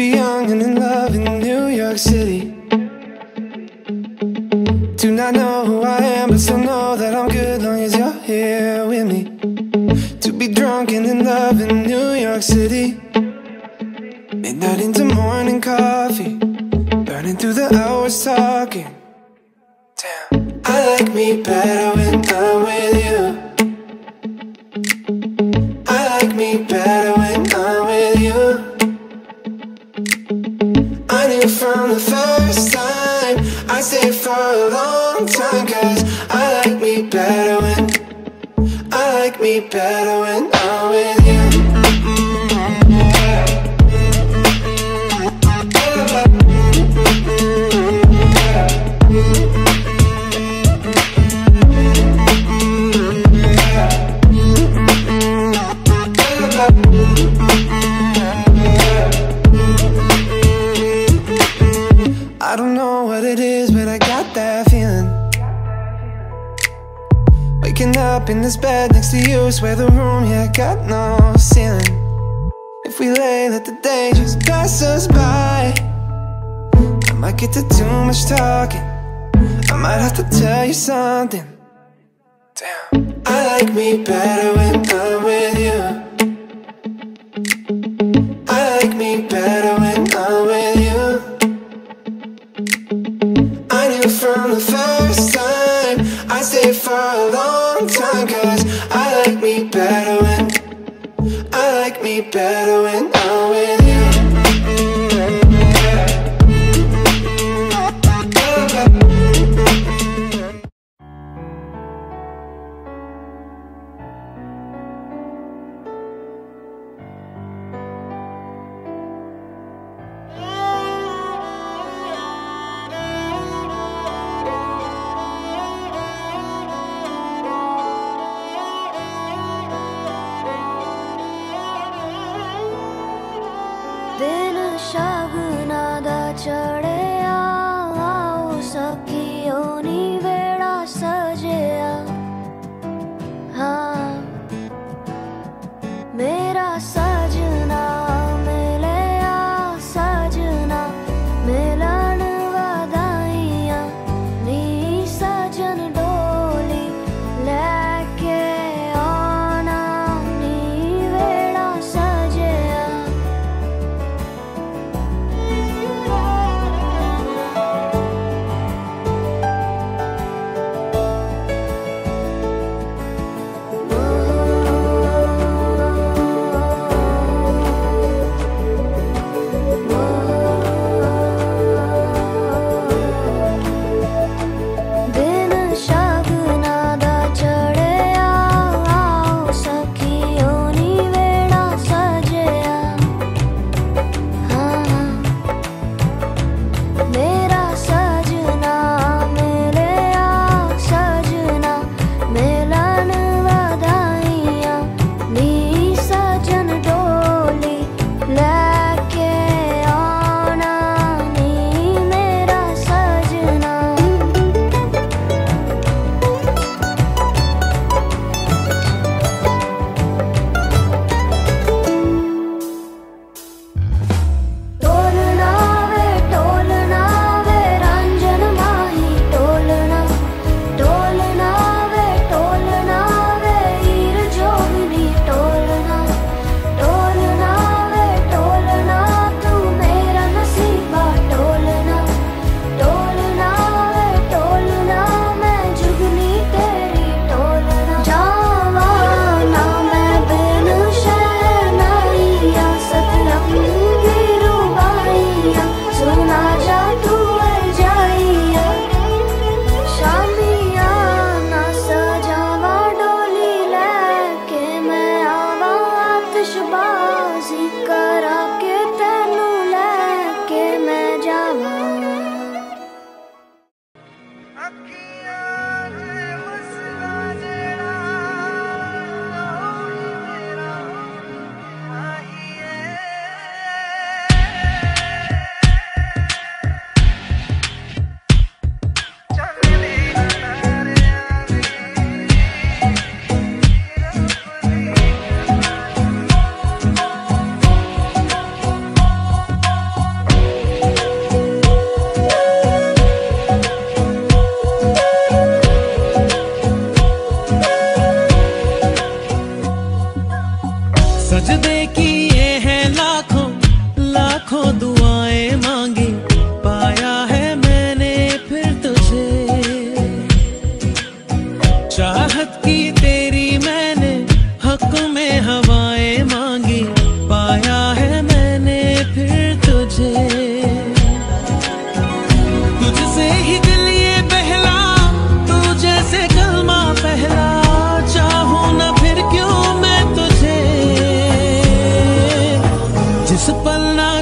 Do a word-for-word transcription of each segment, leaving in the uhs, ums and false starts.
be young and in love in New York City. Do not know who I am, but still know that I'm good long as you're here with me. To be drunk and in love in New York City. Midnight into morning coffee, burning through the hours talking. Damn, I like me better when I'm with you. I like me better when I'm with you. I knew from the first time I'd stay for a long time, cause I like me better when I like me better when I'm with you. I don't know what it is, but I got that feeling. Waking up in this bed next to you, swear the room, yeah, got no ceiling. If we lay, let the day just pass us by. I might get to too much talking, I might have to tell you something. Damn, I like me better when I'm with you. I like me better when I'm with you. I knew from the first time I'd stay for a long time, cause I like me better when I like me better when I'm with you. दिन शगुना दा चढ़िया आओ सखियो नी वेड़ा सजिया। हाँ मेरा सजना मिलिया सजना मिलन वधाइयां नी सजन डोली लैके आना नी वेड़ा सजिया।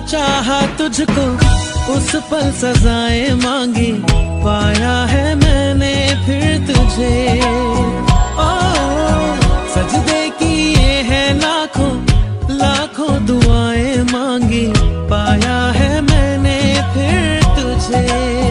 चाहा तुझको उस पल सजाएं मांगी, पाया है मैंने फिर तुझे। ओ सजदे किए हैं लाखों लाखों दुआएं मांगी, पाया है मैंने फिर तुझे।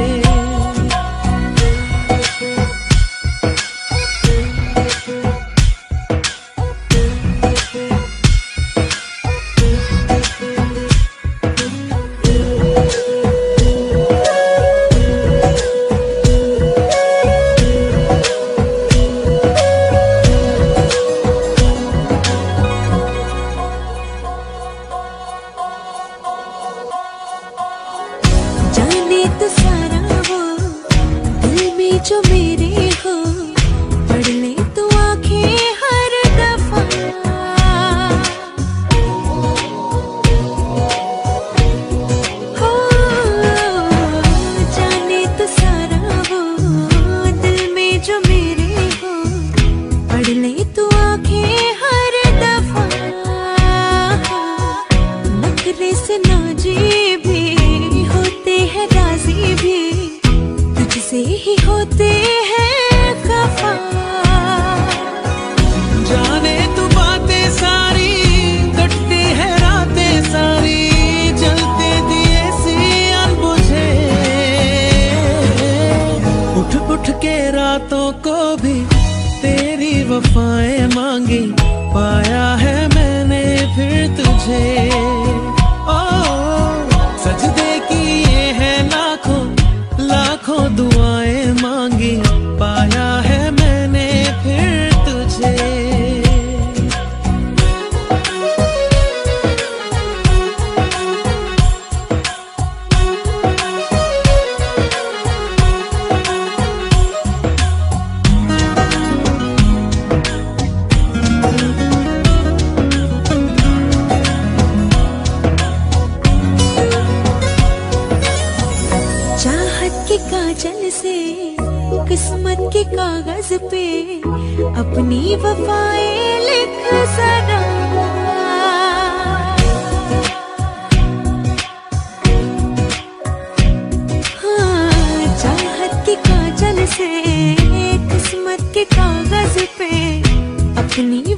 जाने तो सारा वो दिल में जो मेरे हो, पढ़ ले तो आंखें हर दफा। हो जाने तो सारा वो दिल में जो मेरे हो, पढ़ ले तो आंखें हर दफा। नखरे से नाजी भी होते हैं, राजी भी तुझसे ही होते हैं खफा। जाने तू बातें सारी, कटती है रातें सारी, जलते दिए सी अनबुझे। उठ उठ के रातों को भी तेरी वफाएं मांगी, पाया है मैंने फिर तुझे। ओ सजदे किए हैं लाखों लाखों दुआएं मांगी, पाया है मैंने फिर तुझे। चाहत के काजल से किस्मत के कागज पे अपनी वफाएं लिख जरा। हाँ चाहत के काजल से किस्मत के कागज पे अपनी